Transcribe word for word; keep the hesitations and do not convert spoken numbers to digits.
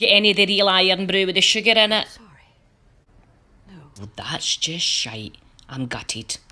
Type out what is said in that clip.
Get any of the real iron brew with the sugar in it? Sorry. No. Well, that's just shite. I'm gutted.